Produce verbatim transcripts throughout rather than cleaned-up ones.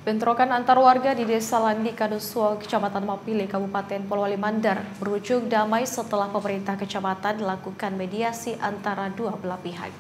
Bentrokan antar warga di Desa Landi, Kadusuo, Kecamatan Mapili, Kabupaten Polewali Mandar berujung damai setelah pemerintah kecamatan melakukan mediasi antara dua belah pihak.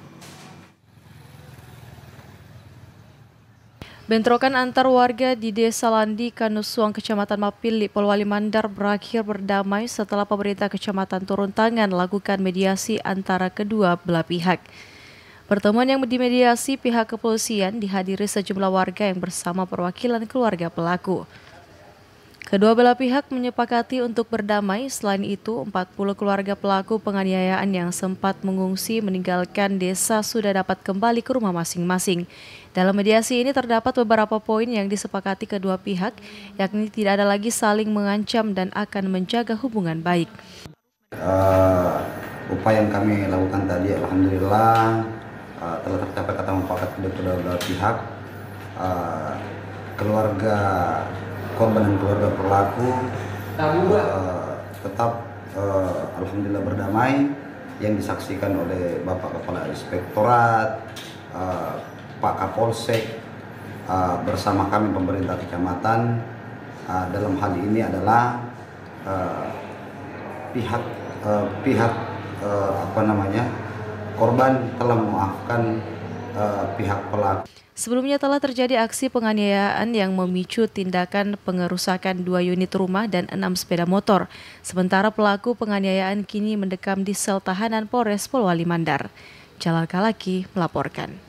Bentrokan antar warga di Desa Landi, Kanusuang, Kecamatan Mapili, Polewali Mandar berakhir berdamai setelah pemerintah kecamatan turun tangan melakukan mediasi antara kedua belah pihak. Pertemuan yang dimediasi pihak kepolisian dihadiri sejumlah warga yang bersama perwakilan keluarga pelaku. Kedua belah pihak menyepakati untuk berdamai. Selain itu, empat puluh keluarga pelaku penganiayaan yang sempat mengungsi meninggalkan desa sudah dapat kembali ke rumah masing-masing. Dalam mediasi ini terdapat beberapa poin yang disepakati kedua pihak, yakni tidak ada lagi saling mengancam dan akan menjaga hubungan baik. Uh, upaya yang kami lakukan tadi, alhamdulillah uh, telah tercapai kata mufakat kedua belah pihak. Uh, keluarga korban dan keluarga pelaku uh, tetap uh, alhamdulillah berdamai, yang disaksikan oleh Bapak Kepala Inspektorat, uh, Pak Kapolsek, uh, bersama kami pemerintah kecamatan. Uh, dalam hal ini adalah uh, pihak uh, pihak uh, apa namanya korban telah memaafkan uh, pihak pelaku. Sebelumnya telah terjadi aksi penganiayaan yang memicu tindakan pengerusakan dua unit rumah dan enam sepeda motor. Sementara pelaku penganiayaan kini mendekam di sel tahanan Polres Polewali Mandar. Jalal Kalaki melaporkan.